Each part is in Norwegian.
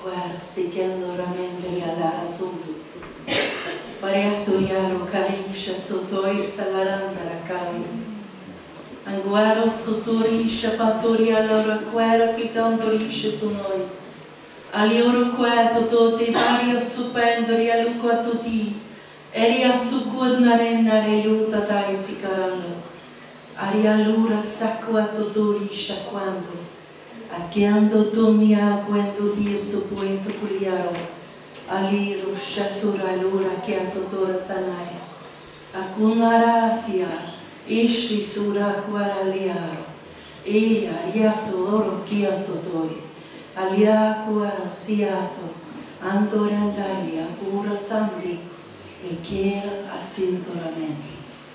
cuero siguiendo ramendri all'asunto. Variato iaro carisce sotto il salarandara cari. Anguaro sottorisce pattori allora cuero che tantorisce tu noi. Alioro queto tutti vario supendori alluco a tutti. Eria sucudna renna reiuta dai sicarando. Aria lura sacco a tutorisce quando. Acchiando tu mi aguendo di supueto culiaro, ali ruscia sura lura che a totora sanai, acunara sia, ishi sura quaraliaro, e ariato oro che a totori, alia quaro siato, antorandalia pura sandi, e chiera assintoramenti.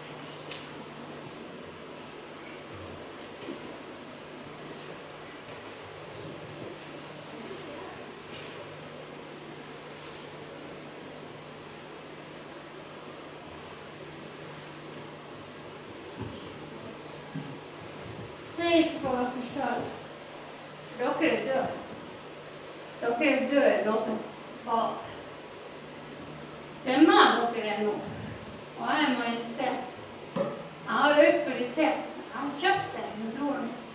Ikke på dere selv. Dere dør. Dere dør deres bad. Det meg dere nå. Og jeg majestet. Jeg har autoritet. Jeg har kjøpt det med broren mitt.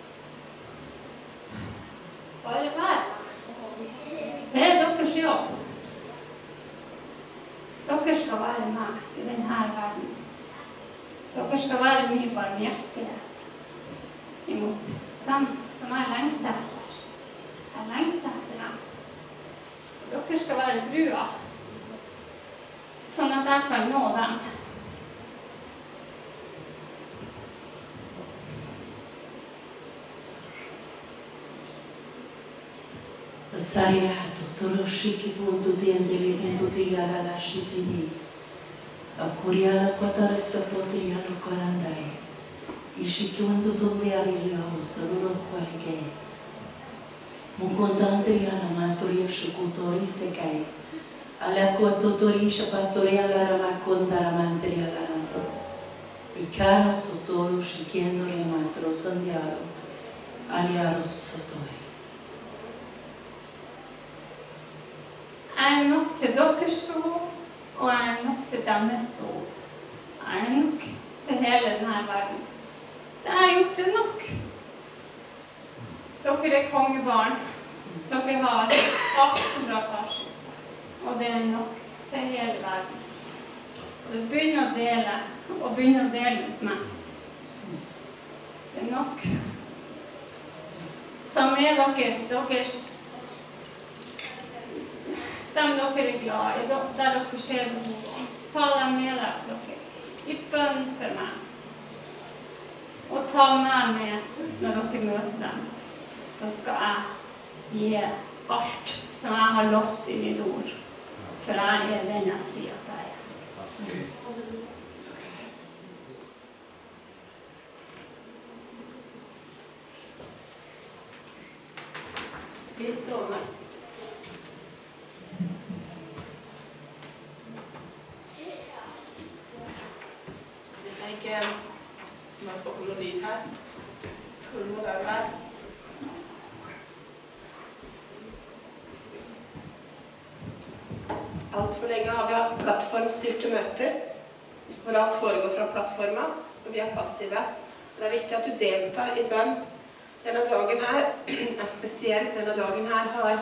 Bare vær. Det deres jobb. Dere skal være med i denne verden. Dere skal være mye barmhjertighet imot dem som jeg lengter etter. Jeg lengter etter dem. Dere skal være brua, sånn at jeg kan nå dem. Sariato, toroshiki punto tiendelimento di la lasci sini. Accuriala quatare sapotriano quarandai. Ishikiwanto tondeari il saluro qualche. Muncontandriano mantoria shukutori sekai. Alla quattotori shapatori alla ramacontara mantri alla ranto. I caro sottoro shikiendo riamatro sandiaro. Aliaro sottori. Jeg nok til deres behov, og jeg nok til deres behov. Jeg nok til hele denne verden. Det har gjort det nok. Dere kongebarn. Dere har alt som dere har skyld. Og det nok til hele verden. Så begynn å dele, og begynn å dele ut meg. Det nok. Ta med deres dem dere glad i, der dere ser behov. Ta dem med dere i bønn for meg. Og ta meg med når dere møter dem. Så skal jeg gi alt som jeg har lovt i mitt ord. For jeg den jeg sier at jeg Vi står med. Man får komme noe dit her. Hvor må det være? Alt for lenge har vi hatt plattformstyrte møter, hvor alt foregår fra plattforma, og vi er passive. Det er viktig at du deltar i bønn. Denne dagen her er spesiell. Denne dagen her har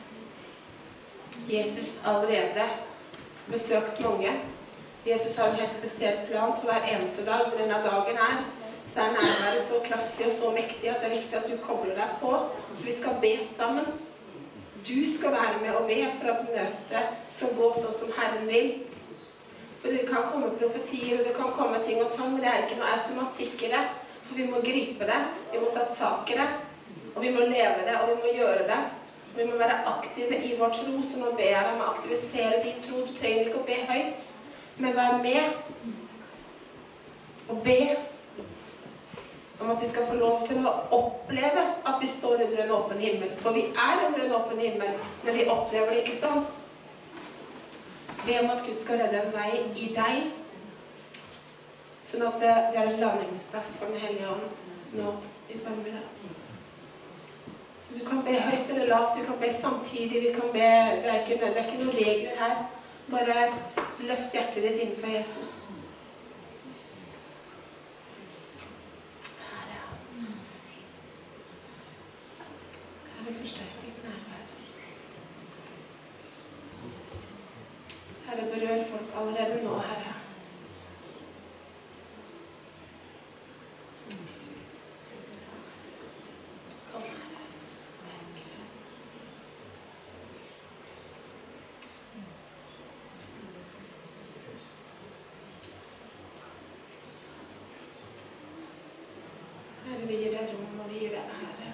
Jesus allerede besøkt mange. Jesus har en helt spesiell plan for hver eneste dag. For denne dagen her, så er nærværet så kraftig og så mektig at det er viktig at du kobler deg på. Så vi skal be sammen. Du skal være med og be for at møtet skal gå sånn som Herren vil. For det kan komme profetier, og det kan komme ting og sånn, men det er ikke noe automatikk i det. For vi må gripe det, vi må ta tak i det, og vi må leve det, og vi må gjøre det. Og vi må være aktive i vår tro, så nå ber jeg deg om å aktivisere din tro. Du trenger ikke å be høyt. Men vær med og be om at vi skal få lov til å oppleve at vi står under en åpen himmel. For vi er under en åpen himmel, men vi opplever det ikke sånn. Be om at Gud skal redde en vei i deg, sånn at det er en landingsplass for den hellige ånd nå i formiddag. Så du kan be høyt eller lavt, du kan be samtidig, vi kan be, det er ikke noen regler her. Bare løft hjertet ditt innenfor Jesus. Herre, forsterk ditt nærvær. Herre, berør folk allerede nå, Herre. Herre, vi gir deg rom, og vi gir deg ære.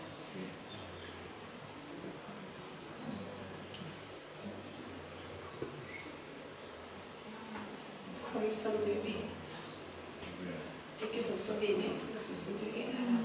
Kom som du vil. Ikke sånn som vi vil, men sånn som du vil, Herre.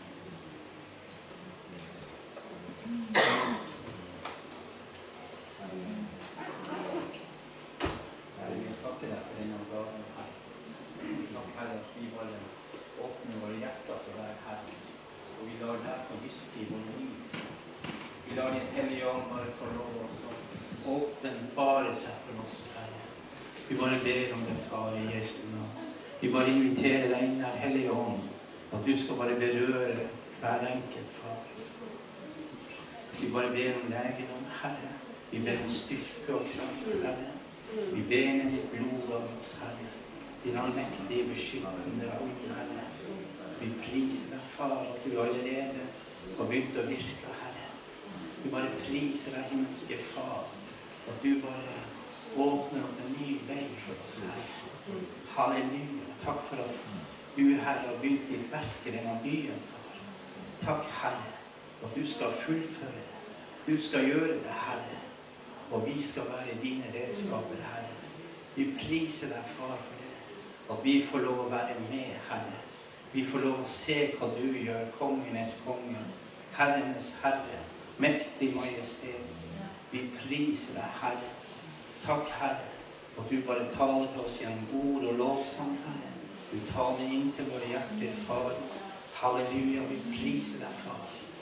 Herre, vi takker deg for denne dagen her. Takk, Herre, at vi bare åpner våre hjerter for deg, Herre. Og vi lar deg få virke i våre liv. Vi lar din hellige ånd bare få lov å åpenbare seg for oss, Herre. Vi bare ber om det, Far, i Jesu navn. Vi bare inviterer deg inn her, hellige ånd, at du skal bare berøre hver enkelt, Far. Vi bare ber om legedom, Herre. Vi ber om styrke og kraft, Herre. Vi ber med ditt blod av oss, Herre. Din allmektige beskyttende ord, Herre. Vi priser deg, Far, at du allerede har begynt å virke, Herre. Vi bare priser deg, himmelske Far, at du bare åpner opp en ny vei for oss, Herre. Halleluja. Takk for at du, Herre, har begynt ditt verk i denne byen, Far. Takk, Herre, at du skal fullføre det. Du skal gjøre det, Herre. Og vi skal være dine redskaper, Herre. Vi priser deg, Far, for det. At vi får lov å være med, Herre. Vi får lov å se hva du gjør, kongenes konge, herrenes herre, mektig majestet. Vi priser deg, Herre. Takk, Herre, at du bare taler til oss gjennom ord og lovsang, Herre. Du taler inn til våre hjerter, Far. Halleluja, vi priser deg, Far.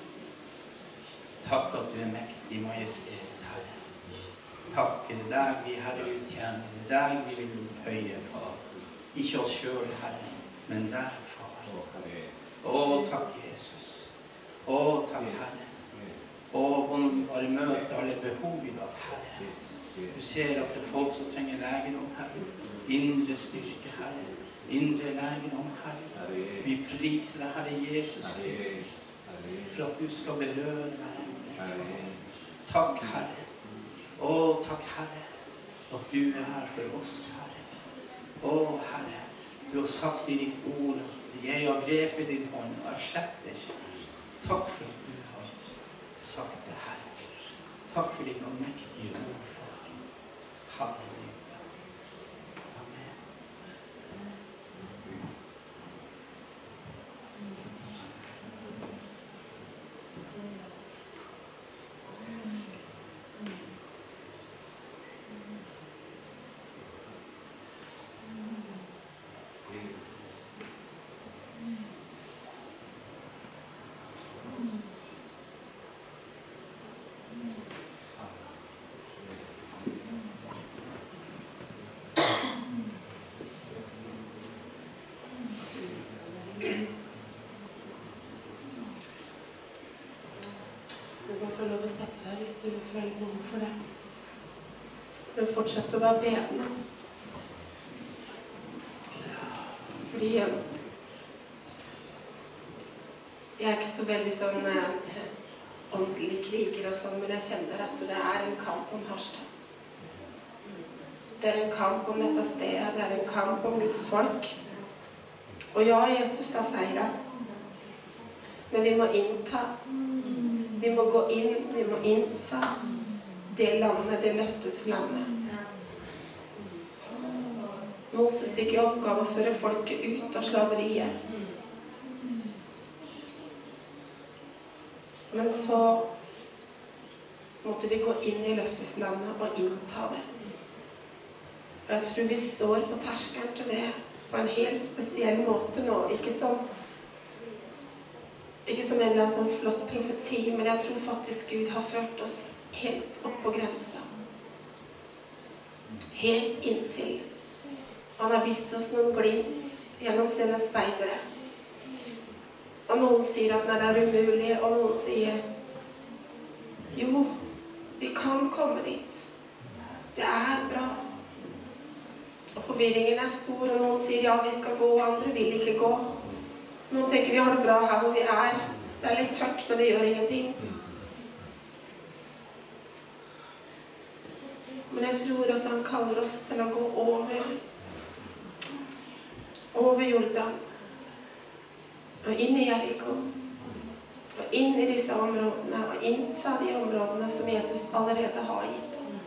Takk at du er mektig majestet, Herre. Takk, det er deg vi, Herre, vil tjene. Det er deg vi vil høye, Far. Ikke oss selv, Herre, men deg, Far. Å, takk, Jesus. Å, takk, Herre. Å, når vi bare møter alle behov i dag, Herre. Du ser at det er folk som trenger legedom, Herre. Indre styrke, Herre. Indre legedom, Herre. Vi priser deg, Herre Jesus Kristus, for at du skal berøre meg. Takk, Herre. Å, takk, Herre, at du er her for oss, Herre. Å, Herre, du har sagt i ditt ord at jeg har grepet din hånd og jeg sletter ikke. Takk for at du har sagt det, Herre. Takk for ditt mektige ord, Far. Halleluja. Amen. Du kan få lov å sette deg hvis du føler behov for det. Men fortsett å være bedende. Fordi jeg er ikke så veldig sånn åndelig kriger og sånn, men jeg kjenner at det er en kamp om Harstad. Det er en kamp om dette stedet, det er en kamp om Guds folk. Og ja, Jesus har seiret. Men vi må innta. Vi må gå inn, vi må innta det landet, det løftes landet. Moses fikk i oppgave å føre folket ut av slaveriet. Men så måtte de gå inn i løfteslandet og innta det. Og jeg tror vi står på terskelen til det på en helt spesiell måte nå. Ikke som som en eller annen sånn flott profeti, men jeg tror faktisk Gud har ført oss helt opp på grensa. Helt inntil. Han har vist oss noen glimt gjennom sine speidere. Og noen sier at nei, det er umulig, og noen sier jo, vi kan komme dit. Det er bra. Og forvirringen er stor, og noen sier ja, vi skal gå, og andre vil ikke gå. Noen tenker vi har det bra her hvor vi er. Det er litt tørt, men det gjør ingenting. Men jeg tror at han kaller oss til å gå over Jordan, og inn i Jericho, og inn i disse områdene, og innta de områdene som Jesus allerede har gitt oss.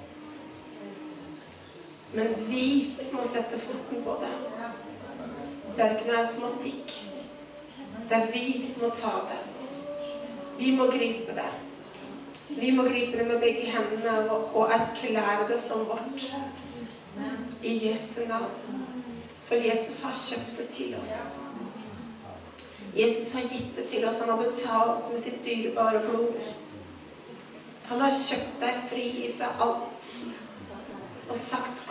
Men vi må sette foten på det. Det er ikke noe automatikk. Det er vi må ta det. Vi må gripe det. Vi må gripe det med begge hendene og erklære det som vårt. I Jesu navn. For Jesus har kjøpt det til oss. Jesus har gitt det til oss. Han har betalt med sitt dyrebare blod. Han har kjøpt deg fri fra alt. Og sagt,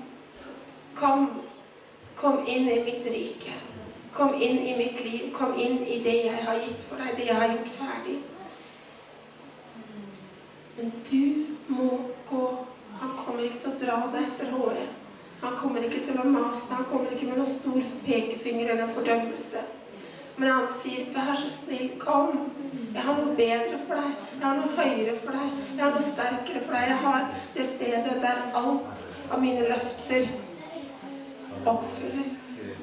kom inn i mitt rike. Kom inn i mitt liv. Kom inn i det jeg har gitt for deg. Det jeg har gjort ferdig. Men du må gå. Han kommer ikke til å dra deg etter håret. Han kommer ikke til å mase. Han kommer ikke med noen stor pekefinger eller fordømmelse. Men han sier, vær så snill, kom. Jeg har noe bedre for deg. Jeg har noe høyere for deg. Jeg har noe sterkere for deg. Jeg har det stedet der alt av mine løfter oppfylles.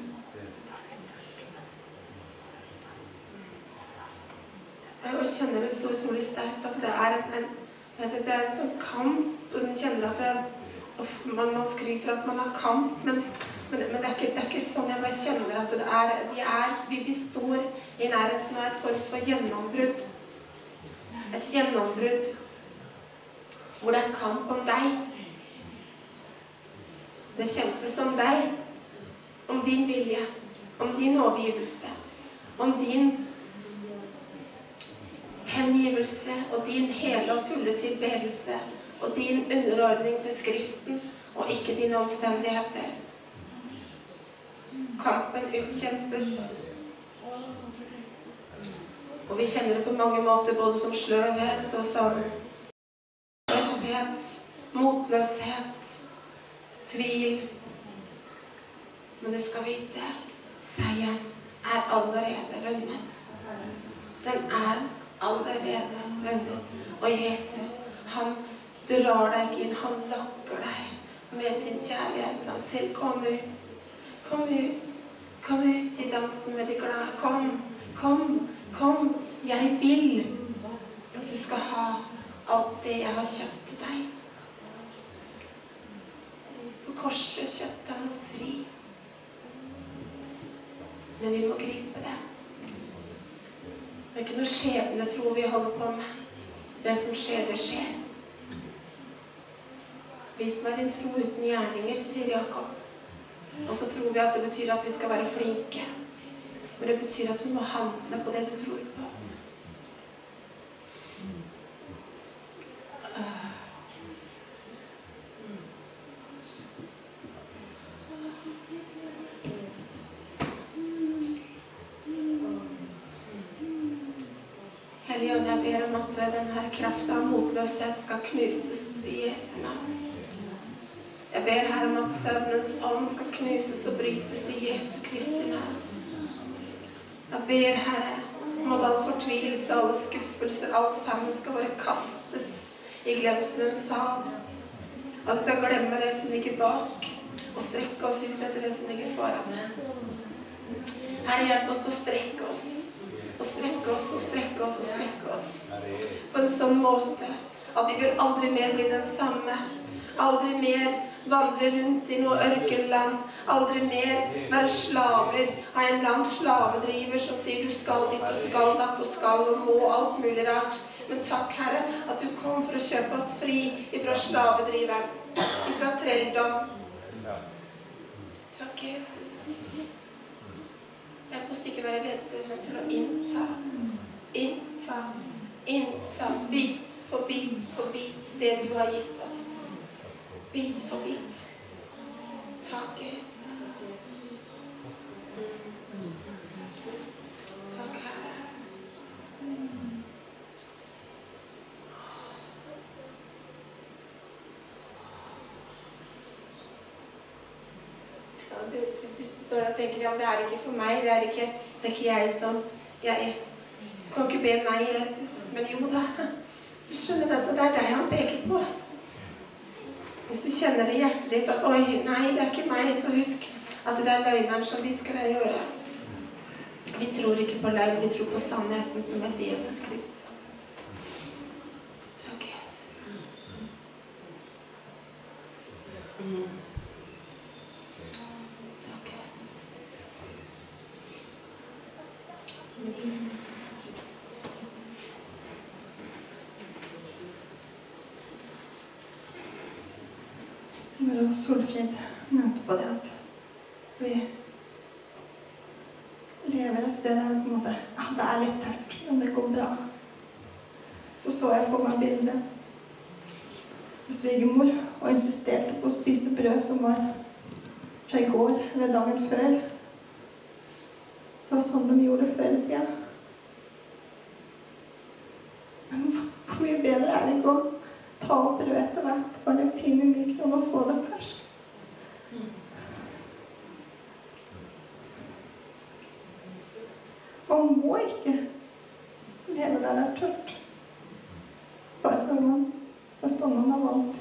Jeg kjenner det så utrolig sterkt at det er en sånn kamp, og jeg kjenner at man skryter at man har kamp, men det er ikke sånn. Jeg bare kjenner at vi står i nærheten av et form for gjennombrudd. Et gjennombrudd hvor det er kamp om deg. Det kjempes om deg, om din vilje, om din overgivelse, om din hengivelse og din hele og fulle tilbedelse og din underordning til Skriften og ikke dine omstendigheter. Kampen utkjempes. Og vi kjenner det på mange måter både som sløvhet og som trøtthet, motløshet, tvil. Men du skal vite, seieren er allerede vunnet. Den er allerede vunnet. Og Jesus, han drar deg ikke inn, han lokker deg med sin kjærlighet. Han sier, kom ut, kom ut, kom ut i dansen med de glade. Kom, jeg vil at du skal ha alt det jeg har kjøpt til deg. På korset kjøpte han oss fri. Men vi må gripe det. Det er ikke noe skjebne, tror vi holder på med. Det som skjer, det skjer. Vis meg din tro uten gjerninger, sier Jakob. Og så tror vi at det betyr at vi skal være flinke. Men det betyr at du må handle på det du tror på. Helligånd, jeg ber om at denne kraften av motløshet skal knuses i Jesu navn. Jeg ber her om at søvnens ånd skal knuses og brytes i Jesu Kristi navn. Jeg ber Herre om at all fortvilelse, alle skuffelser, alt sammen skal bare kastes i glemselens hav. At vi skal glemme det som ligger bak og strekke oss ut etter det som ligger foran. Herre, hjelp oss til å strekke oss. Og strekke oss, og strekke oss, og strekke oss. På en sånn måte at vi vil aldri mer bli den samme. Aldri mer vandre rundt i noe ørkenland. Aldri mer være slaver av en eller annen slavedriver som sier du skal dit og skal datt og skal og må alt mulig rart. Men takk, Herre, at du kom for å kjøpe oss fri ifra slavedriveren, ifra trelldom. Takk, Jesus. Hjelp oss ikke være redde, men til å innta Innta bit for bit det du har gitt oss. Bit for bit. Takk, Jesus. Takk, Herre. Ja, du står og tenker, ja, det er ikke for meg, det er ikke jeg som Du kan ikke be meg, Jesus, men jo da. Du skjønner at det er deg han peker på. Hvis du kjenner det i hjertet ditt at, oi, nei, det er ikke meg, så husk at det er løgneren som visker deg i øret. Vi tror ikke på løgn, vi tror på sannheten som heter Jesus Kristus. Takk, Jesus. Takk, Jesus. Hit. Når Solfrid nevnte på det at vi lever et sted der på en måte, ja, det er litt tørt, men det går bra. Så jeg for meg bildet av svigermor og insisterte på å spise brød som var fra i går eller dagen før. Det var sånn de gjorde det før i tida. Men hvor mye bedre er det ikke å ta opp brød etter hvert, bare legge inn i mikroen og få det ferskt? Man må ikke leve der det er tørt, bare fordi det er sånn man er vant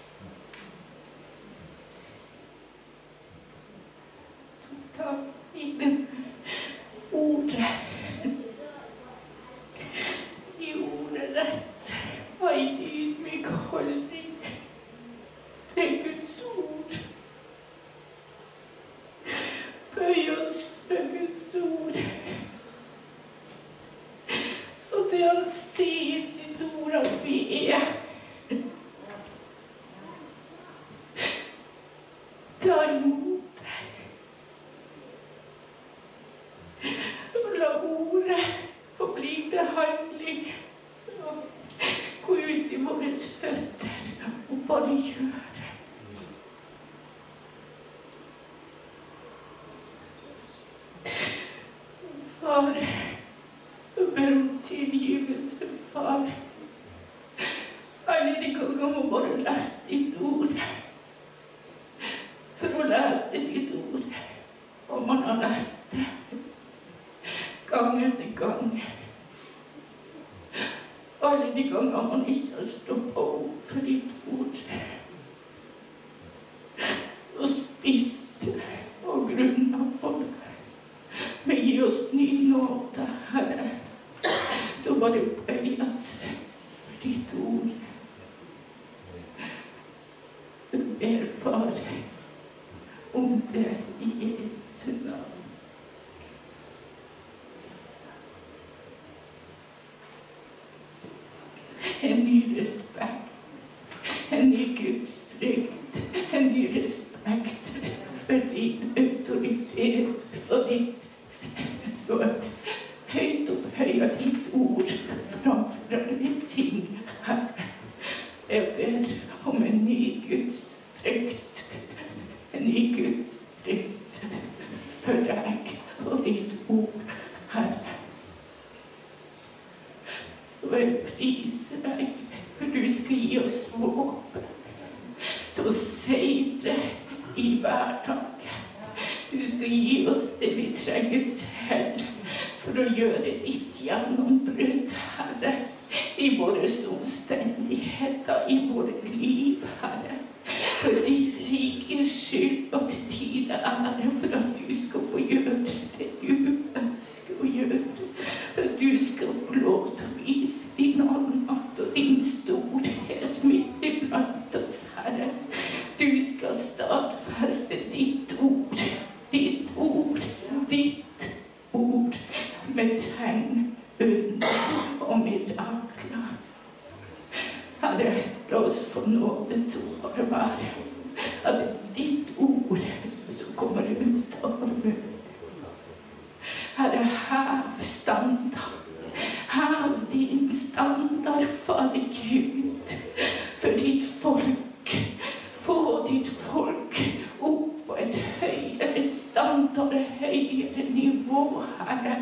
til. Ta inn ordet. I ordet rett og i ydmyk holdning til Guds ord. Bøy oss med Guds ord. Og det han sier i sitt ord at vi er. Ta imot det. Og la ordet forbli til handling. Gå ut i våre føtter og bare gjør det. Far, jeg ber om tilgivelse, far. Alle de ganger må bare lese ditt ord. For å lese ditt ord, og man har lest det gang etter gang. Alle de ganger man ikke har stoppet opp for ditt ord og spist og grunnet på det. Men gi oss ny nåde, Herre, til å bare bøye oss for ditt ord. Jeg ber, Far, om det i Jesu navn. En ny respekt, en ny gudsfrykt, en ny respekt for din autoritet og ditt ord. Høyt opphøyer ditt ord framfor alle ting, Herre. Jeg ber om en ny gudsfrykt, en ny gudsfrykt for deg og ditt ord, Herre. Og jeg priser deg, for du skal gi oss våpen til å seire i hverdagen. Du skal gi oss det vi trenger til for å gjøre ditt gjennombrudd, Herre, i våre omstendigheter, i våre liv, Herre. For ditt rikes skyld og til din ære, for at du skal få gjøre det du ønsker å gjøre. For at du skal få lov til å vise din allmakt og din storhet midt iblant oss, Herre. Du skal stadfeste ditt ord, ditt ord, ditt ord, med tegn, under og mirakler. Herre, la oss få nåde til å bare være at det er ditt ord som kommer ut av vår munn. Herre, hev standard, Hev din standard, Fader Gud, for ditt folk. Få ditt folk opp på et høyere standard, et høyere nivå, Herre.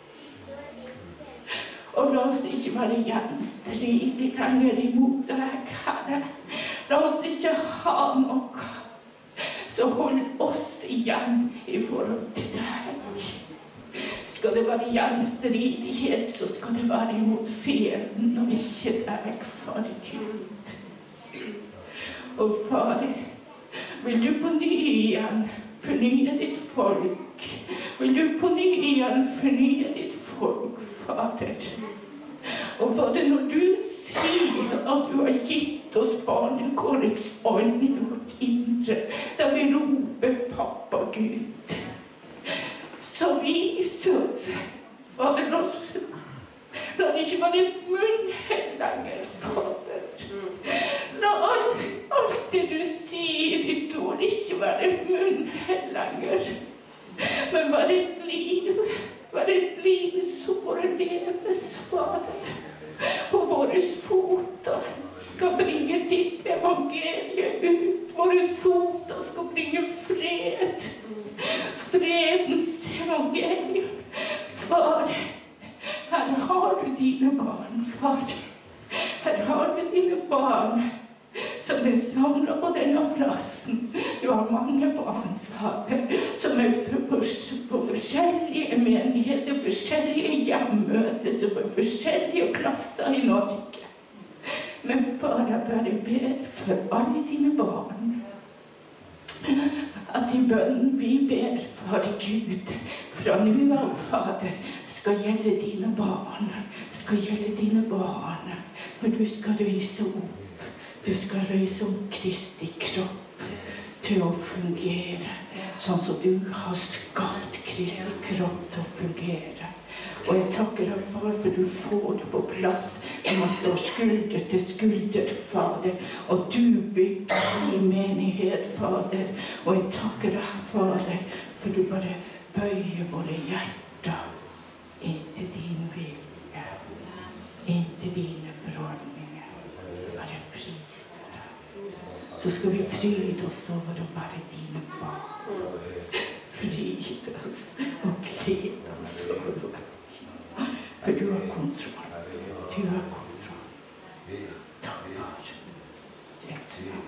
Og la oss ikke være gjenstridige lenger imot deg, Herre. La oss ikke ha noe så hold oss igjen i forhold til deg. Skal det være gjenstridighet, så skal det være imot fienden og ikke deg, Far Gud. Og Far, vil du på ny igjen fornye ditt folk? Vil du på ny igjen fornye ditt folk, Fader? Og Fader, når du sier at du har gitt oss barnekårets ånd i vårt indre, da vi roper pappa Gud, så vis oss, Fader, la det ikke være et munnhell lenger, Fader. La alt det du sier i ditt ord ikke være et munnhell lenger, men være et liv som bare leves, Fader. Og våre foter skal bringe ditt evangelium ut. Våre foter skal bringe fred. Fredens evangelium. Far, her har du dine barn, far. Her har du dine barn som er samlet på denne plassen. Du har mange barn, Fader, som er på forskjellige menigheter, forskjellige hjemmøter, som er forskjellige plasser i Norge. Men Far, jeg bare ber for alle dine barn, at i bønnen vi ber, Far Gud, fra nå av, Fader, skal gjelde dine barn, skal gjelde dine barn, for du skal røyse opp. Du skal røyse opp Kristi kropp til å fungere, sånn som du har skapt Kristi kropp til å fungere. Og jeg takker deg, Far, for du får det på plass når man står skulder til skulder, Fader, og du bygger i menighet, Fader. Og jeg takker deg, Fader, for du bare bøyer våre hjerter inntil din vilje, inntil dine forordninger. Bare priser deg. Så skal vi fryde oss over å være dine barn. Fryde oss og glede oss over deg. For du har kontroll. Du har kontroll. Takk, Far. Jesu navn.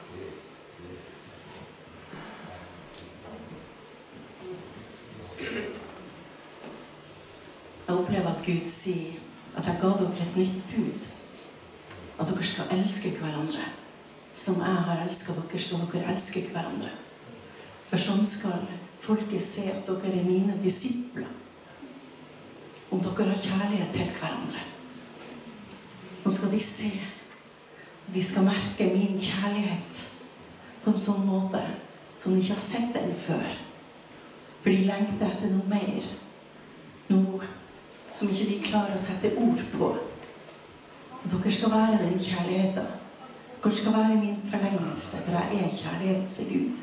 Jeg opplever at Gud sier at jeg ga dere et nytt bud. At dere skal elske hverandre. Som jeg har elsket dere, skal dere elske hverandre. For sånn skal folket se at dere er mine disipler. Om dere har kjærlighet til hverandre. Nå skal de se. De skal merke min kjærlighet på en sånn måte som de ikke har sett den før. For de lengter etter noe mer. Noe som ikke de klarer å sette ord på. Dere skal være den kjærligheten. Dere skal være min forlengelse, for jeg er kjærlighet, sier Gud.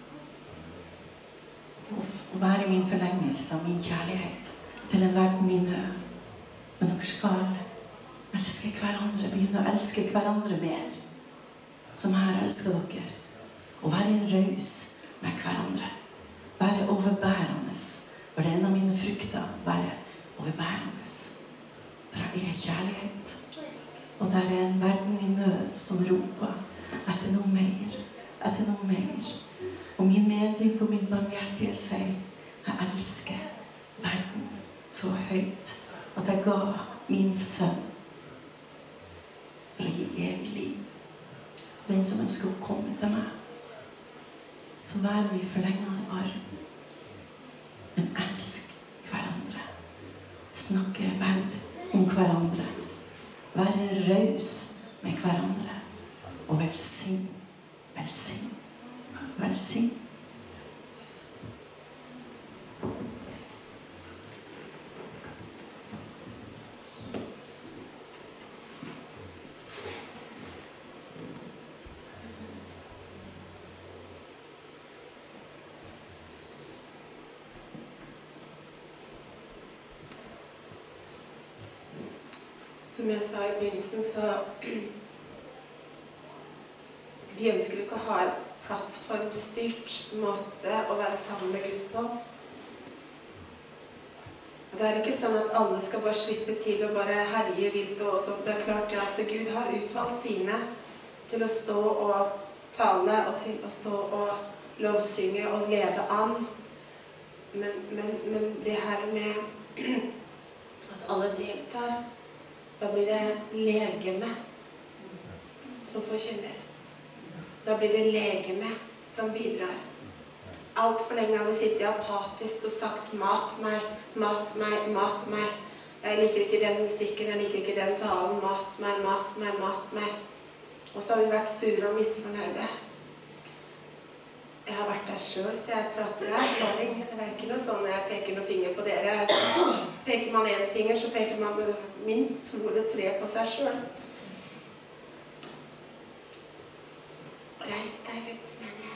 Å være min forlengelse av min kjærlighet til en verden i nød. Men dere skal elske hverandre, begynne å elske hverandre mer, som jeg elsker dere. Og være raus med hverandre. Være overbærende. For det er en av mine frukter, være overbærende. For jeg er kjærlighet. Og det er en verden i nød som roper etter noe mer, etter noe mer. Og min medliv og min barmhjertighet sier, jeg elsker verden så høyt at jeg ga min sønn for å gi evig liv. Den som ønsker å komme til meg, så vær vi forlengende arm. Men elsk hverandre. Snakke vel om hverandre. Være raus med hverandre. Og velsign, velsign, velsign. Som jeg sa i begynnelsen, så vi ønsker ikke å ha en plattformstyrt måte å være sammen med Gud på. Det er ikke sånn at alle skal bare slippe til og bare herje vilt og sånt. Det er klart at Gud har utvalgt sine til å stå og tale og til å stå og lovsynge og lede an. Men det her med at alle deltar, da blir det legeme som forkynner. Da blir det legeme som bidrar. Alt for lenge har vi sittet apatisk og sagt mat meg, mat meg, mat meg. Jeg liker ikke den musikken, jeg liker ikke den talen. Mat meg, mat meg, mat meg. Og så har vi vært sure og misfornøyde. Jeg har vært der selv, så jeg prater her. Det er ikke noe sånn jeg peker noen finger på dere. Peker man en finger, så peker man minst 2 eller 3 på seg selv. Reis deg, Guds menighet.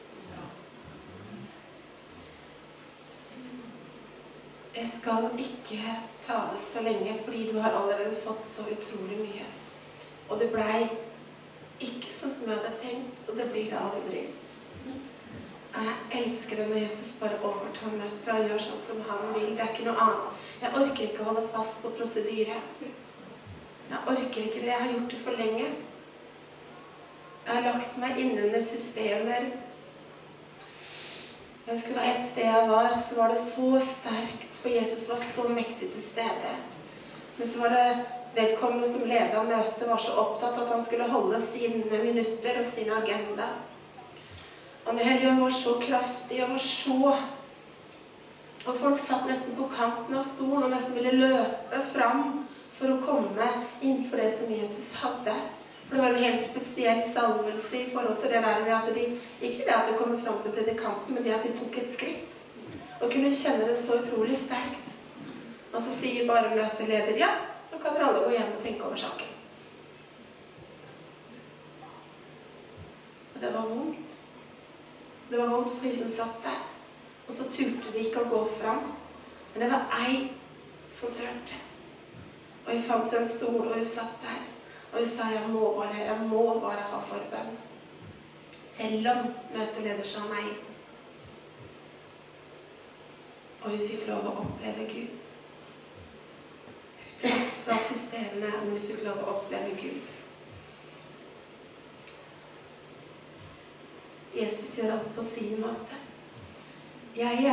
Jeg skal ikke tale så lenge, fordi du har allerede fått så utrolig mye. Og det ble ikke sånn som jeg hadde tenkt, og det blir det aldri. Jeg elsker det når Jesus bare overtar møtet og gjør sånn som han vil. Det er ikke noe annet. Jeg orker ikke å holde fast på prosedyre. Jeg orker ikke det. Jeg har gjort det for lenge. Jeg har lagt meg innunder systemer. Jeg husker det var et sted jeg var, så var det så sterkt, for Jesus var så mektig til stede. Men så var det vedkommende som ledet møtet, var så opptatt at han skulle holde sine minutter og sin agenda. Og Den hellige ånd var så kraftig og var så... Og folk satt nesten på kanten av stolen og nesten ville løpe fram for å komme innenfor det som Jesus hadde. For det var en helt spesiell salvelse i forhold til det der med at de, ikke det at de kom frem til predikanten, men det at de tok et skritt. Og kunne kjenne det så utrolig sterkt. Og så sier bare møteleder, ja, nå kan dere alle gå hjem og tenke over saken. Og det var vondt. Det var vondt for de som satt der. Og så turte de ikke å gå frem. Men det var ei som turte. Og jeg fant en stol, og hun satt der. Og hun sa, jeg må bare ha forbønn. Selv om møteleder sa nei. Og hun fikk lov å oppleve Gud. Hun trosset systemet, men hun fikk lov å oppleve Gud. Jesus gjør alt på sin måte. Jeg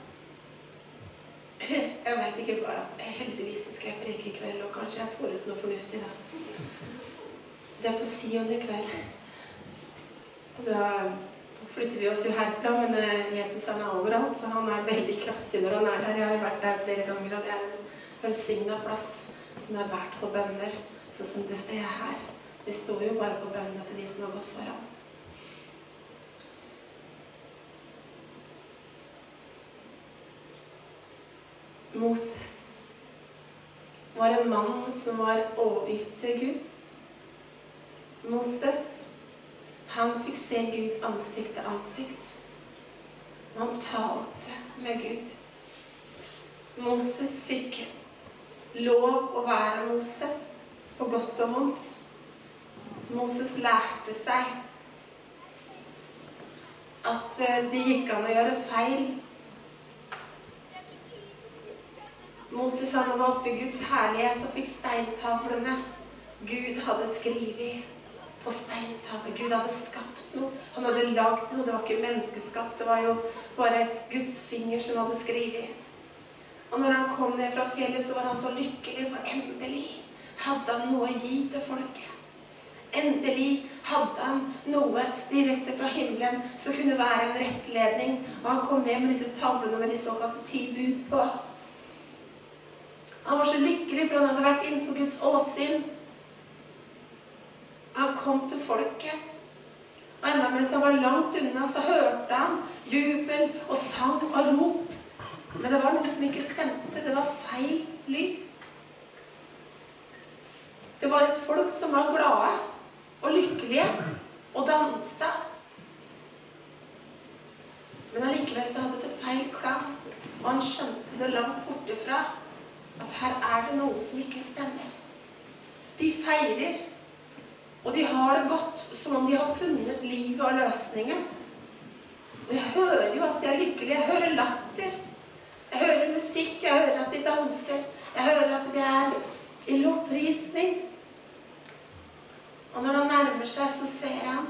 vet ikke hva, heldigvis skal jeg preke i kveld, og kanskje jeg får ut noe fornuftig da. Det er på Sion i kveld. Da flytter vi oss jo herfra, men Jesus han er overalt, så han er veldig kraftig når han er der. Jeg har vært der flere ganger, og det er en velsignet plass som er vært på bønner, sånn som det stedet her. Vi står jo bare på bønnene til de som har gått foran. Moses var en mann som var overgitt til Gud. Moses, han fikk se Gud ansikt til ansikt. Han talte med Gud. Moses fikk lov å være Moses, på godt og vondt. Moses lærte seg at det gikk an å gjøre feil. Moses han var oppe i Guds herlighet og fikk steintavlene. Gud hadde skrivet på steintavle. Gud hadde skapt noe. Han hadde lagd noe. Det var ikke menneskeskapt. Det var jo bare Guds finger som hadde skrivet. Og når han kom ned fra fjellet, så var han så lykkelig, for endelig hadde han noe å gi til folket. Endelig hadde han noe direkte fra himmelen som kunne være en rettledning. Og han kom ned med disse tavlene med de såkalte 10 bud på. Han var så lykkelig, for han hadde vært innenfor Guds åsyn. Han kom til folket. Og enda mens han var langt unna, så hørte han jubel og sang og rop. Men det var noe som ikke stemte. Det var feil lyd. Det var et folk som var glade og lykkelige og dansa. Men allikevel så hadde det feil klang. Og han skjønte det langt bortifra at her er det noe som ikke stemmer. De feirer, og de har det godt, som om de har funnet livet og løsningen. Og jeg hører jo at de er lykkelige. Jeg hører latter. Jeg hører musikk. Jeg hører at de danser. Jeg hører at de er i lovprisning. Og når han nærmer seg, så ser han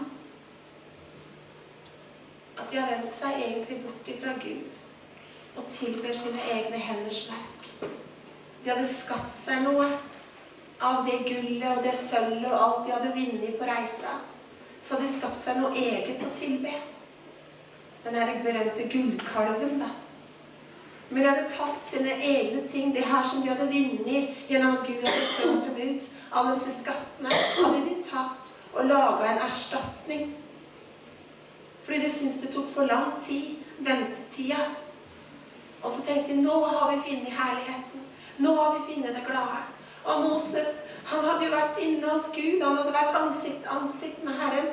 at de har vendt seg egentlig bort fra Gud og tilber sine egne henders verk. De hadde skapt seg noe av det gullet og det sølvet og alt de hadde vunnet på reisa. Så hadde de skapt seg noe eget å tilbe. Den her berømte gullkalven da. Men de hadde tatt sine egne ting, det her som de hadde vunnet gjennom at Gud hadde ført dem ut. Alle disse skattene hadde de tatt og laget en erstatning. Fordi de syntes det tok for lang tid, ventetida. Og så tenkte de, nå har vi funnet herligheten. Nå har vi funnet det glade. Og Moses, han hadde jo vært inne hos Gud, han hadde vært ansikt til ansikt med Herren.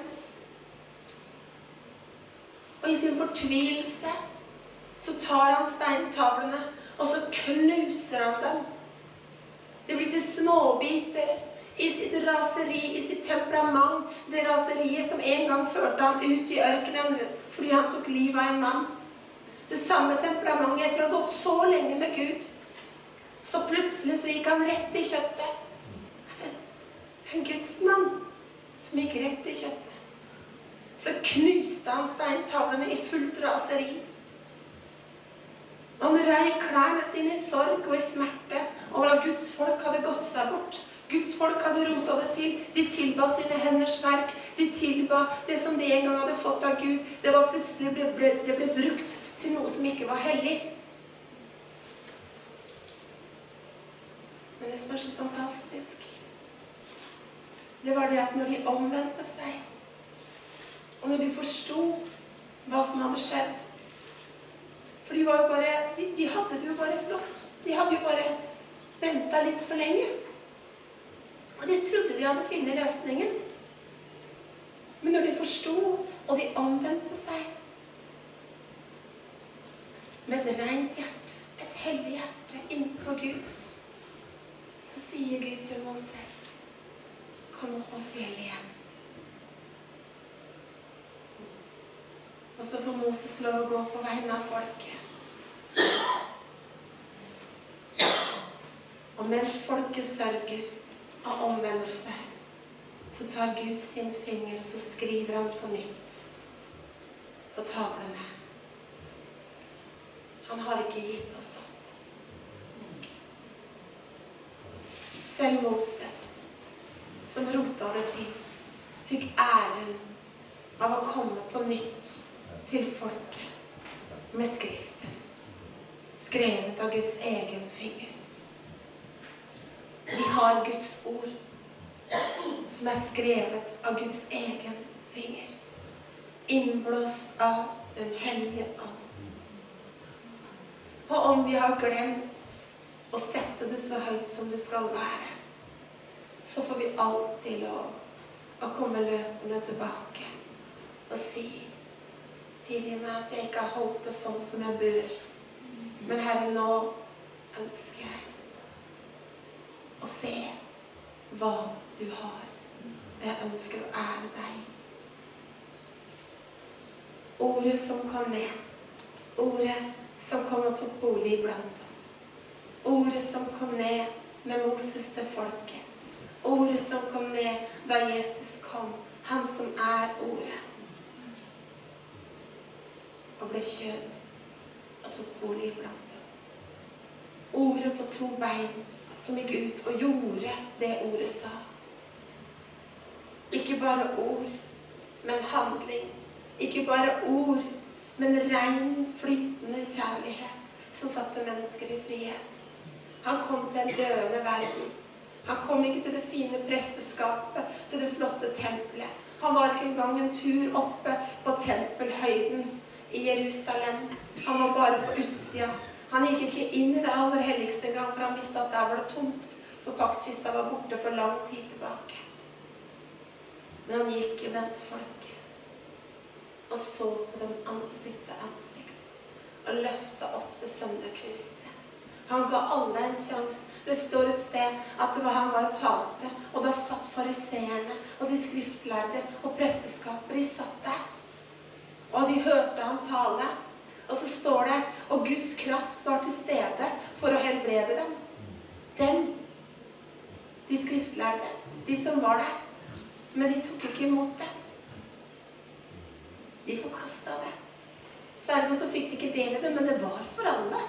Og i sin fortvilelse så tar han steintavlene, og så knuser han dem. Det blir til småbiter i sitt raseri, i sitt temperament. Det raseriet som en gang førte han ut i ørkenen fordi han tok livet av en mann. Det samme temperamentet etter å ha gått så lenge med Gud. Så plutselig så gikk han rett i kjøttet. En gudsmann som gikk rett i kjøttet. Så knuste han steintavlene i fullt raseri. Han reiv klærne sine i sorg og i smerte over at Guds folk hadde gått seg bort. Guds folk hadde rotet det til. De tilba sine henders verk. De tilba det som de en gang hadde fått av Gud. Det var plutselig det ble brukt til noe som ikke var hellig. Men det som er så fantastisk, det var det at når de omvendte seg, og når de forstod hva som hadde skjedd, for de var jo bare, de hadde det jo bare flott. De hadde jo bare ventet litt for lenge. Og de trodde de hadde funnet løsningen. Men når de forstod, og de omvendte seg, med et rent hjerte, et hellig hjerte innenfor Gud, så sier Gud til Moses, kom opp på fjellet igjen. Og så får Moses lov å gå på vegne av folket. Og mens folket sørger og omvender seg, så tar Gud sin finger, så skriver han på nytt på tavlene. Han har ikke gitt oss opp. Selv Moses, som rotet det til, fikk æren av å komme på nytt til folket med skriften, skrevet av Guds egen finger. Vi har Guds ord, som er skrevet av Guds egen finger, innblåst av den hellige ånd. Og om vi har glemt å sette det så høyt som det skal være, så får vi alltid lov å komme løpende tilbake og si, tilgi meg at jeg ikke har holdt det sånn som jeg bør. Men Herre, nå ønsker jeg å se hva du har. Jeg ønsker å ære deg. Ordet som kom ned. Ordet som kom og tok bolig blant oss. Ordet som kom ned med Moses til folket. Ordet som kom ned da Jesus kom. Han som er ordet. Og ble kjød og tok bolig blant oss. Ordet på 2 bein som gikk ut og gjorde det ordet sa. Ikke bare ord, men handling. Ikke bare ord, men ren, flytende kjærlighet som satte mennesker i frihet. Han kom til en døende verden. Han kom ikke til det fine presteskapet, til det flotte tempelet. Han var ikke engang en tur oppe på tempelhøyden i Jerusalem. Han var bare på utsida. Han gikk ikke inn i det aller helligste gang, for han visste at der var det tomt, for paktkista var borte for lang tid tilbake. Men han gikk blant folket og så på dem ansikt til ansikt og løftet opp det sønderknuste. Han ga alle en sjans Det står et sted at det var han var og talte, og da satt fariseerne og de skriftlærde og presteskaper, de satt der. Og de hørte ham tale. Og så står det, og Guds kraft var til stede for å helbrede dem. Dem, de skriftlærde, de som var der. Men de tok ikke imot det. De forkastet det. Særlig så fikk de ikke del i det, men det var for alle.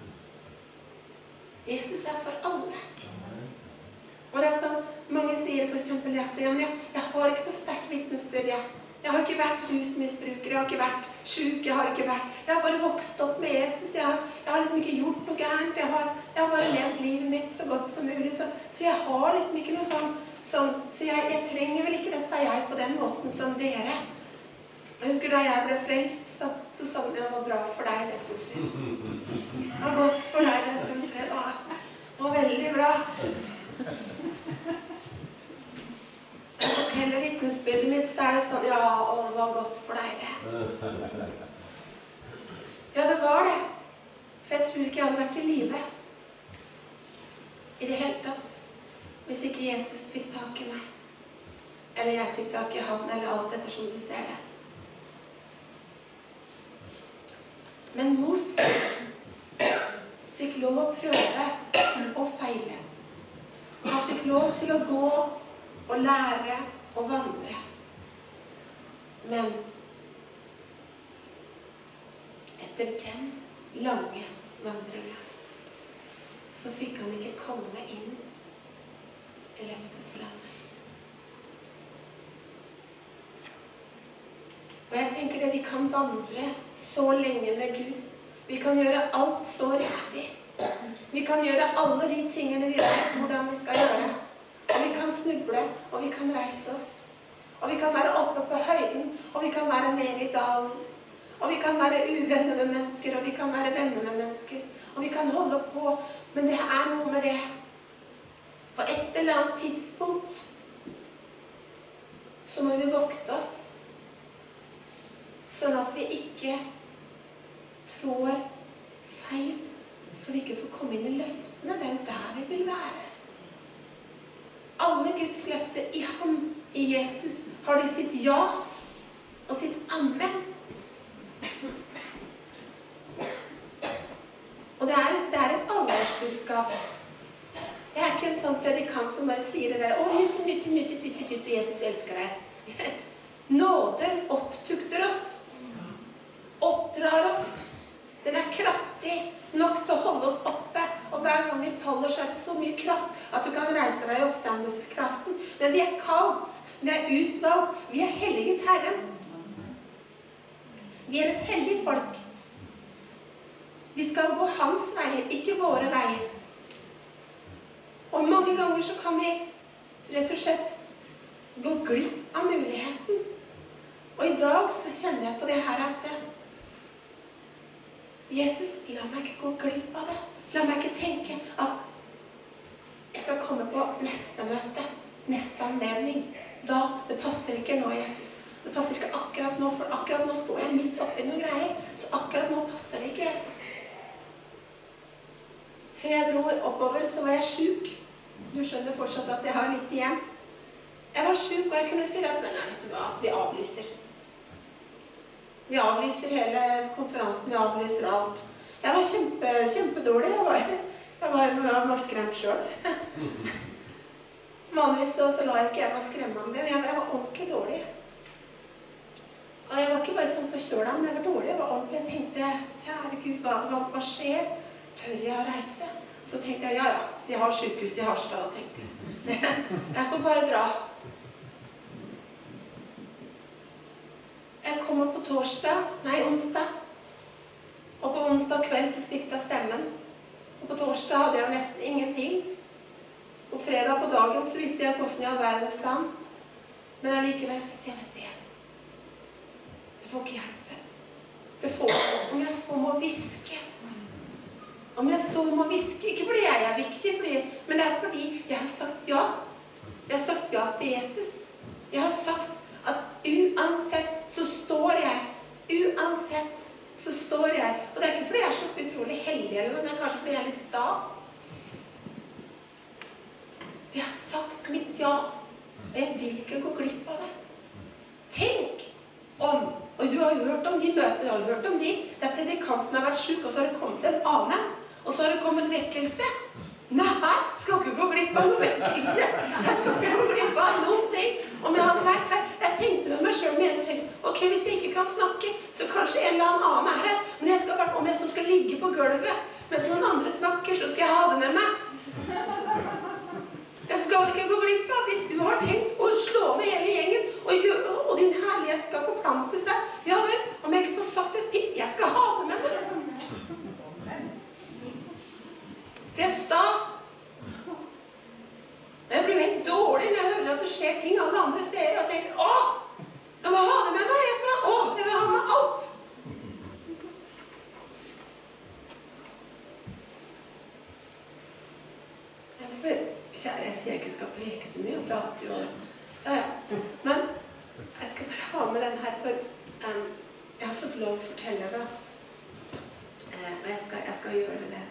Jesus er for alle. Og det er som mange sier for eksempel at jeg har ikke på sterkt vitnesbyrd. Jeg har ikke vært rusmisbruker, jeg har ikke vært syk, jeg har bare vokst opp med Jesus. Jeg har liksom ikke gjort noe gærent. Jeg har bare levd livet mitt så godt som mulig. Så jeg har liksom ikke noe sånn så jeg trenger vel ikke dette jeg på den måten som dere. Jeg husker da jeg ble frelst, så sa de, det var bra for deg, det, Solfrid. Det var godt for deg, det, Solfrid. Det var veldig bra. Jeg forteller vitnesbyrdet mitt, så er det sånn, ja, og det var godt for deg, det. Ja, det var det. For jeg tror ikke jeg hadde vært i livet. I det hele tatt. Hvis ikke Jesus fikk tak i meg. Eller jeg fikk tak i han, eller alt etter som du ser det. Men Moses fikk lov å prøve og feile. Han fikk lov til å gå og lære og vandre. Men etter den lange vandringen så fikk han ikke komme inn i løfteslandet. Og jeg tenker det, vi kan vandre så lenge med Gud. Vi kan gjøre alt så riktig. Vi kan gjøre alle de tingene vi vet hvordan vi skal gjøre. Og vi kan snuble, og vi kan reise oss. Og vi kan være oppe på høyden, og vi kan være nede i dalen. Og vi kan være uvenner med mennesker, og vi kan være venner med mennesker. Og vi kan holde på, men det er noe med det. På et eller annet tidspunkt så må vi vokte oss, sånn at vi ikke trår feil, så vi ikke får komme inn i løftene. Det er jo der vi vil være. Alle Guds løfter i ham, i Jesus, har de sitt ja og sitt amen. Og det er et alvorsbudskap. Jeg er ikke en sånn predikant som bare sier det der, nytt, Jesus elsker deg. Nåden opptukter oss, oppdrar oss. Den er kraftig nok til å holde oss oppe, og hver gang vi faller så er det så mye kraft at du kan reise deg i oppstandelseskraften. Men vi er kalt, vi er utvalgt, vi er helliget Herren. Vi er et hellig folk. Vi skal gå hans veier, ikke våre veier. Og mange ganger så kan vi rett og slett gå glipp av muligheten. Og i dag så kjenner jeg på det her at Jesus, la meg ikke gå glipp av det. La meg ikke tenke at jeg skal komme på neste møte, neste anledning. Det passer ikke nå, Jesus. Det passer ikke akkurat nå, for akkurat nå står jeg midt oppi noen greier. Så akkurat nå passer det ikke, Jesus. Før jeg dro oppover, så var jeg syk. Du skjønner fortsatt at jeg har litt igjen. Jeg var syk, og jeg kunne si at, men vet du hva, at vi avlyser. Vi avlyser hele konferansen, vi avlyser alt. Jeg var kjempedårlig. Jeg var skremt selv. Vanligvis så la jeg ikke jeg meg skremme om det, men jeg var ordentlig dårlig. Og jeg var ikke bare sånn forkjøla, men jeg var dårlig. Jeg var ordentlig. Jeg tenkte, kjære Gud, hva skjer? Tør jeg å reise? Så tenkte jeg, ja, de har sykehus i Harstad, tenkte jeg. Jeg får bare dra. Jeg kommer på onsdag. Og på onsdag kveld så svikta stemmen. Og på torsdag hadde jeg nesten ingenting. Og fredag på dagen så visste jeg hvordan jeg hadde verdens land. Men allikevel sier jeg, vet du, yes. Det får ikke hjelpe. Det får ikke, om jeg så må hviske. Om jeg så må hviske, ikke fordi jeg er viktig, men det er fordi jeg har sagt ja. Jeg har sagt ja til Jesus. Jeg har sagt at uansett så står jeg. Uansett så står jeg. Og det er ikke fordi jeg er så utrolig heldig, eller det er kanskje fordi jeg er litt sta. Jeg har sagt mitt ja, og jeg vil ikke gå glipp av det. Tenk om, og du har jo hørt om de møtene, du har jo hørt om de, der predikanten har vært syk, og så har det kommet en annen, og så har det kommet vekkelse. Nei, skal ikke gå glipp av noen vekkelse. Jeg skal ikke gå glipp av noen ting. Om jeg hadde vært her, jeg tenkte med meg selv, men jeg tenkte, ok, hvis jeg ikke kan snakke, så kanskje en eller annen er her, men jeg skal, om jeg så skal ligge på gulvet, mens noen andre snakker, så skal jeg ha det med meg. Jeg skal ikke gå glipp av, hvis du har tenkt å slå ned hele gjengen, og din herlighet skal forplante seg. Ja vel, om jeg ikke får sagt et pip, jeg skal ha det med meg. For jeg sta. Jeg blir helt dårlig når jeg hører at det skjer ting alle andre ser, og tenker, jeg må ha det med meg, jeg vil ha med alt. Kjære, jeg sier jeg ikke skal preke så mye og prate jo. Men jeg skal bare ha med den her, for jeg har fått lov å fortelle det. Og jeg skal gjøre det.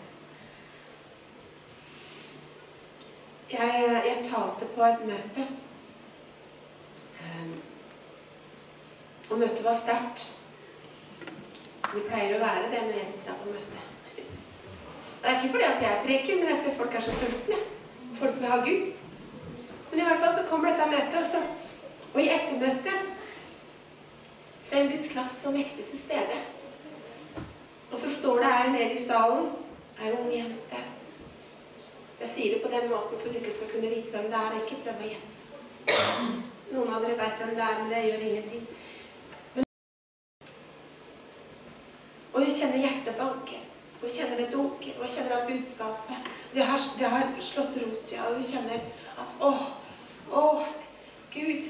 Jeg talte på et møte. Og møtet var sterkt. Det pleier å være det når Jesus er på møte. Det er ikke fordi at jeg preker, men det er fordi folk er så sultne. Folk vil ha Gud. Men i hvert fall så kommer dette møtet, og i ettermøtet så er Guds kraft så mektig til stede. Og så står det her nede i salen, en ung jente. Jeg sier det på den måten så du ikke skal kunne vite hvem det er, ikke prøve å gjette. Noen av dere vet hvem det er, men det gjør ingenting. Og hun kjenner hjertet banke. Hun kjenner det dunke, og hun kjenner at budskapet, det har slått rot, ja, og hun kjenner at, Gud,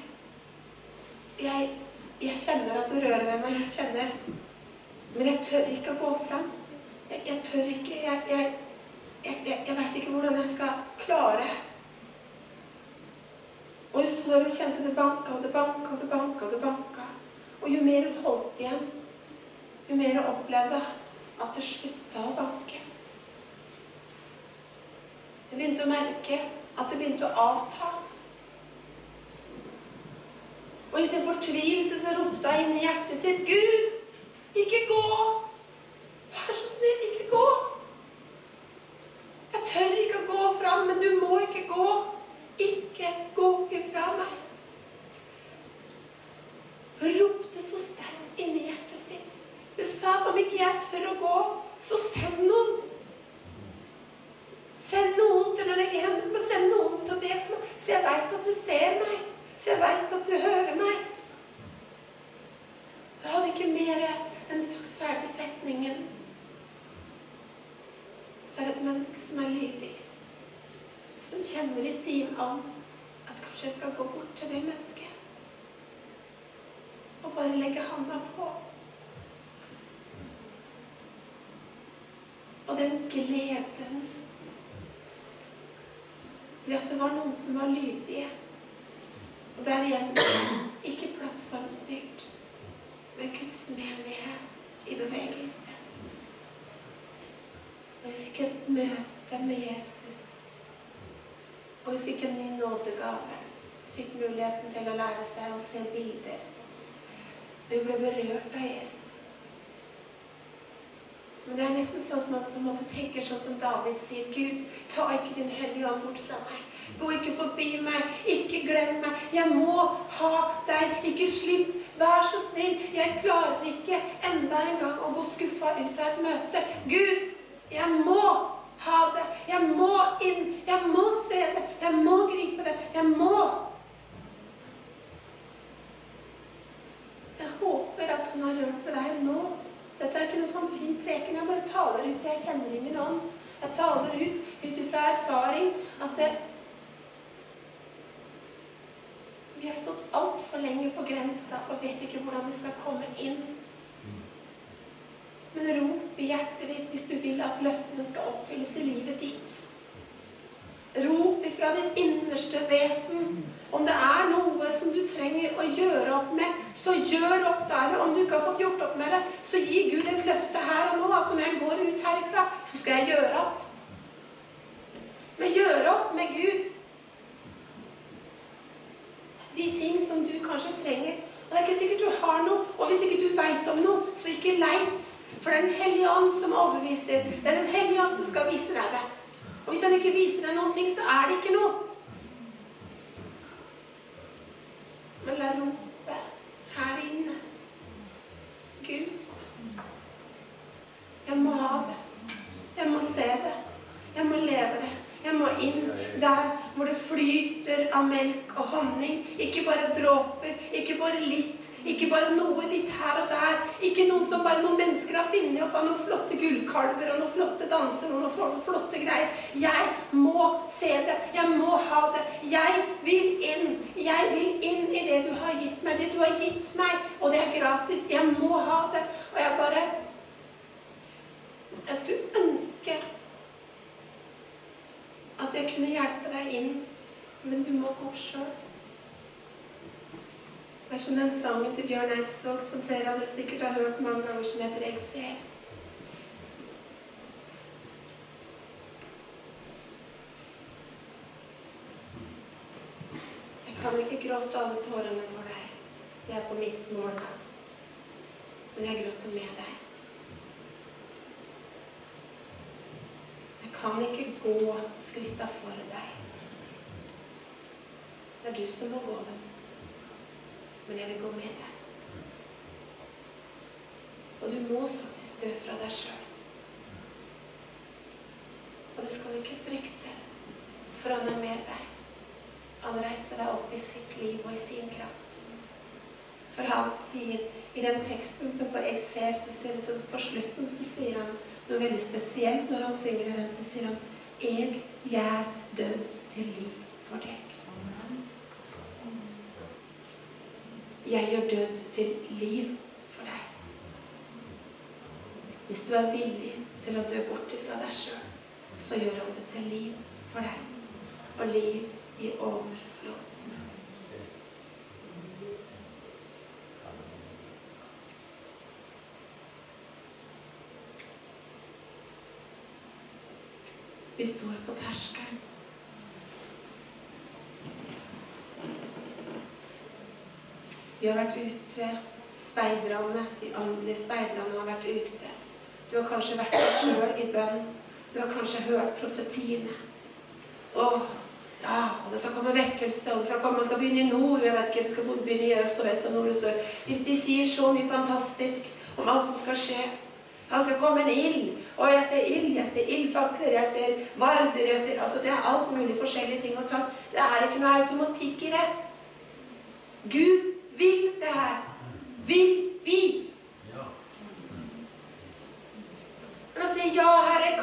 jeg kjenner at du rører ved meg, jeg kjenner, men jeg tør ikke å gå frem. Jeg tør ikke, jeg vet ikke hvordan jeg skal klare. Og hun stod der og kjente det banka, og det banka, og det banka, og det banka. Og jo mer hun holdt igjen, jo mer hun opplevde at det sluttet å banke. Jeg begynte å merke at det begynte å avta. Og i sin fortvilelse så ropte hun inn i hjertet sitt, Gud, ikke gå! Vær så snill, ikke gå! Jeg tør ikke å gå frem, men du må ikke gå. Ikke gå ifra meg. Hun ropte så sterkt inn i hjertet sitt. Hun sa at om ikke jeg tør å gå, så send noen. Send noen til å legge hendene på, send noen til å be for meg, så jeg vet at du ser meg, så jeg vet at du hører meg. Jeg hadde ikke mer enn sagt ferdig setningen. Så er det et menneske som er lydig, som kjenner i sin ånd at kanskje jeg skal gå bort til det mennesket og bare legge handa på. Og den gleden ved at det var noen som var lydige. Og der igjen, ikke plattformstyrt, men Guds menighet i bevegelse. Og vi fikk et møte med Jesus. Og vi fikk en ny nådegave. Vi fikk muligheten til å lære seg å se bilder. Vi ble berørt av Jesus. Men det er nesten sånn som man på en måte tenker sånn som David sier, Gud, ta ikke din hellige ånd bort fra meg. Gå ikke forbi meg, ikke glem meg. Jeg må ha deg, ikke slipp. Vær så snill, jeg klarer ikke enda en gang å gå skuffa ut av et møte. Gud, jeg må ha det. Jeg må inn, jeg må se det, jeg må gripe det, jeg må. Jeg håper at han har rørt ved deg nå. Dette er ikke noe sånn fin preken, jeg bare taler ut det jeg kjenner i min ånd. Jeg taler ut ifra erfaring at vi har stått alt for lenge på grensa og vet ikke hvordan vi skal komme inn. Men rop i hjertet ditt hvis du vil at løftene skal oppfylles i livet ditt. Rop ifra ditt innerste vesen. Om det er noe som du trenger å gjøre opp med, så gjør opp der. Om du ikke har fått gjort opp med det, så gi Gud et løfte her og nå, at når jeg går ut herifra, så skal jeg gjøre opp. Men gjøre opp med Gud. det den hellige ånd som overbeviser. Det den hellige ånd som skal vise deg det. Og hvis han ikke viser deg noen ting, så det ikke noe. Men la rope her inne. Gud, jeg må ha det. Jeg må se det. Jeg må leve det. Jeg må inn der hvor det flyter av melk og honning. Ikke bare dråper, ikke bare litt, ikke bare noe litt her og der. Ikke noe som bare noen mennesker har funnet opp av noen flotte gullkalver og noen flotte danser og noen flotte greier. Jeg må se det. Jeg må ha det. Jeg vil inn. Jeg vil inn i det du har gitt meg. Det du har gitt meg. Og det gratis. Jeg må ha det. Og jeg skulle ønske at jeg kunne hjelpe deg inn, men du må gå selv. Det som den sangen til Bjørn Eidsvåg, som flere av dere sikkert har hørt mange ganger, som heter «Jeg ser». Jeg kan ikke gråte alle tårene for deg. Det på mitt mål da. Men jeg gråter med deg. Jeg kan ikke gå skrittene for deg. Det du som må gå dem. Men jeg vil gå med deg. Og du må faktisk dø fra deg selv. Og du skal ikke frykte, for han med deg. Han reiser deg opp i sitt liv og i sin kraft. For han sier, i den teksten, for på «Jeg ser», så sier det så på slutten, så sier han noe veldig spesielt når han synger den, så sier han, «Jeg gjør død til liv for deg». Jeg gjør død til liv for deg. Hvis du villig til å dø bort fra deg selv, så gjør han det til liv for deg. Og liv i overflod. Vi står på terskelen. De har vært ute, speiderne, de åndelige speiderne har vært ute. Du har kanskje vært der selv i bønn. Du har kanskje hørt profetiene. Og det skal komme vekkelse, og det skal komme, man skal begynne i nord, jeg vet ikke, det skal begynne i øst og vest og nord og sør. De sier så mye fantastisk om alt som skal skje. Han skal komme en ild, og jeg ser ildfakler, jeg ser varder, altså det alt mulig forskjellige ting å ta. Det ikke noe automatikk i det. Gud vil det her. Vil vi? Men han sier, ja Herre,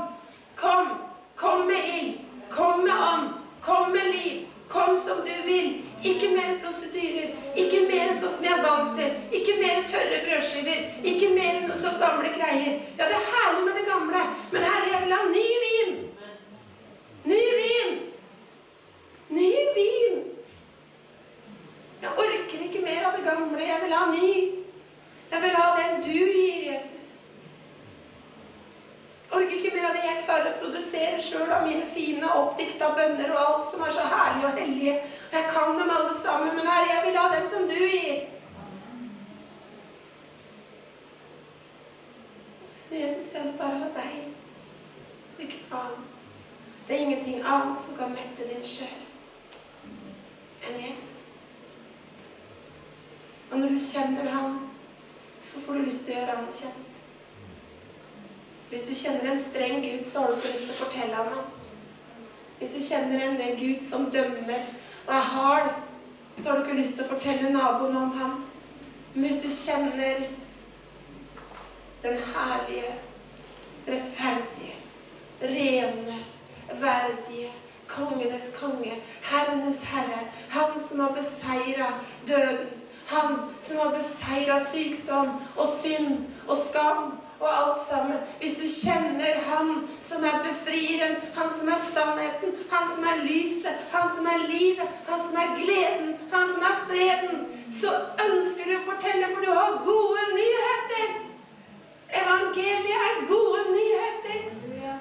kom med ild, kom med ånd, kom med liv, kom som du vil. Ikke mer prosedyrer, ikke mer sånn som jeg er vant til, ikke mer tørre brødskiver, ikke mer noe sånn gamle greier. Ja, det herlig med det gamle, men Herre, jeg vil ha ny vin. Ny vin. Ny vin. Jeg orker ikke mer av det gamle, jeg vil ha ny. Jeg vil ha den du gir, Jesus. Jeg orker ikke mer av det jeg klarer å produsere selv av mine fine oppdikta bønner og alt som så herlige og hellige. Jeg kan dem alle sammen, men Herre, jeg vil ha dem som du gir. Så Jesus, jeg vil bare ha deg. Det ikke annet. Det ingenting annet som kan mette din sjel enn Jesus. Og når du kjenner ham, så får du lyst til å gjøre han kjent. Hvis du kjenner en streng Gud, så har du ikke lyst til å fortelle ham ham. Hvis du kjenner en Gud som dømmer og hard, så har du ikke lyst til å fortelle naboen om ham. Men hvis du kjenner den herlige, rettferdige, rene, verdige, kongenes konge, herrenes herre, han som har beseiret døden, han som har beseiret sykdom og synd og skam, og alt sammen. Hvis du kjenner han som befrieren, han som sannheten, han som lyset, han som livet, han som gleden, han som freden, så ønsker du å fortelle, for du har gode nyheter. Evangeliet gode nyheter.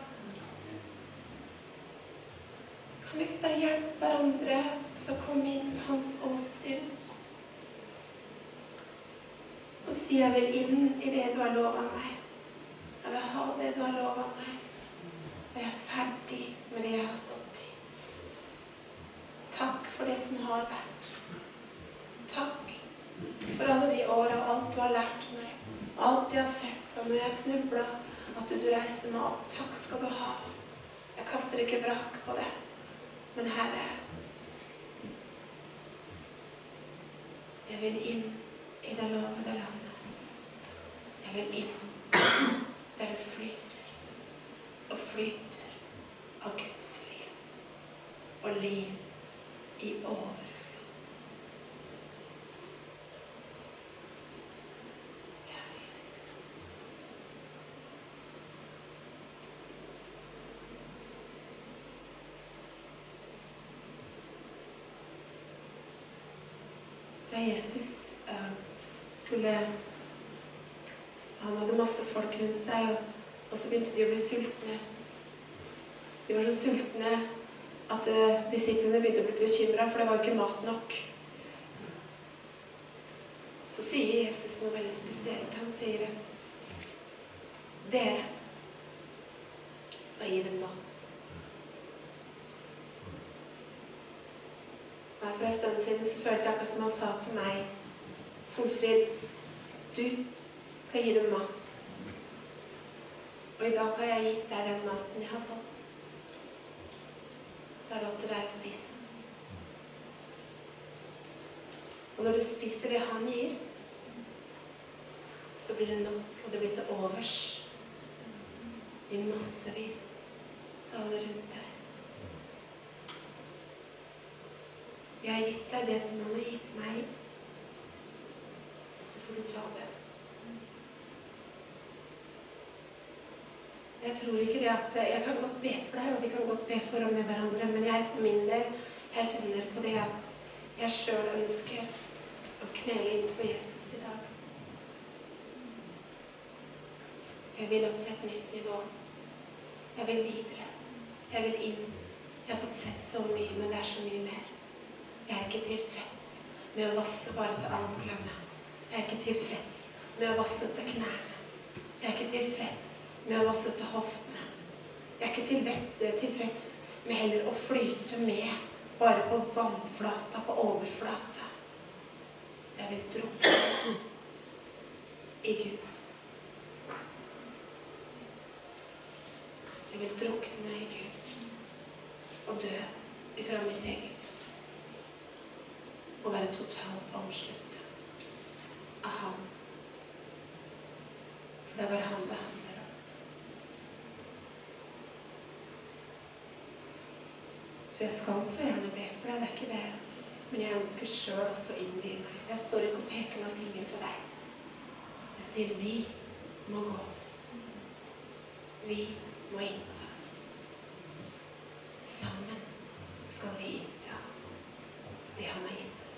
Kan vi ikke bare hjelpe hverandre til å komme inn for hans åsyn? Og si, jeg vil inn i det du har lovet meg. Jeg vil ha det du har lovet meg. Og jeg er ferdig med det jeg har stått i. Takk for det som har vært. Takk for alle de årene og alt du har lært meg. Alt jeg har sett, og når jeg snublet, at du reiste meg opp. Takk skal du ha. Jeg kaster ikke vrak på det. Men Herre, jeg vil inn i det lovede landet. Jeg vil inn der det flyter og flyter av Guds liv. Og liv i overflod. Kjære Jesus. Da Jesus han hadde masse folk rundt seg, og så begynte de å bli sultne. De var så sultne at disiplene begynte å bli bekymret, for det var jo ikke mat nok. Så sier Jesus noe veldig spesielt. Han sier, dere skal gi dem mat. Og for en stund siden så følte jeg akkurat som han sa til meg, Solfrid, du skal gi dem mat. Og i dag har jeg gitt deg den maten jeg har fått. Så er det opp til deg å spise. Og når du spiser det han gir, så blir det nok, og det blir til overs i massevis til alle rundt deg. Jeg har gitt deg det som han har gitt meg, og så får du ta det. Jeg tror ikke det at jeg kan godt be for deg, og vi kan godt be for og med hverandre, men jeg for min del, jeg kjenner på det at jeg selv ønsker å knele inn for Jesus i dag. Jeg vil opp til et nytt nivå. Jeg vil videre. Jeg vil inn. Jeg har fått sett så mye, men det er så mye mer. Jeg er ikke tilfreds med å vasse bare til anklene. Jeg er ikke tilfreds med å vasse til knærne. Jeg er ikke tilfreds med å vasse til hoftene. Jeg er ikke tilfreds med heller å flyte med bare på vannflata, på overflata. Jeg vil drukne i Gud. Jeg vil drukne i Gud og dø ifra mitt eget. Og være totalt omsluttet av ham. For det er bare han det handler om. Så jeg skal så gjerne be for deg, det er ikke det. Men jeg ønsker selv også å innby meg. Jeg står ikke og peker med fingeren på deg. Jeg sier vi må gå. Vi må innta. Sammen skal vi innta det han har gitt oss.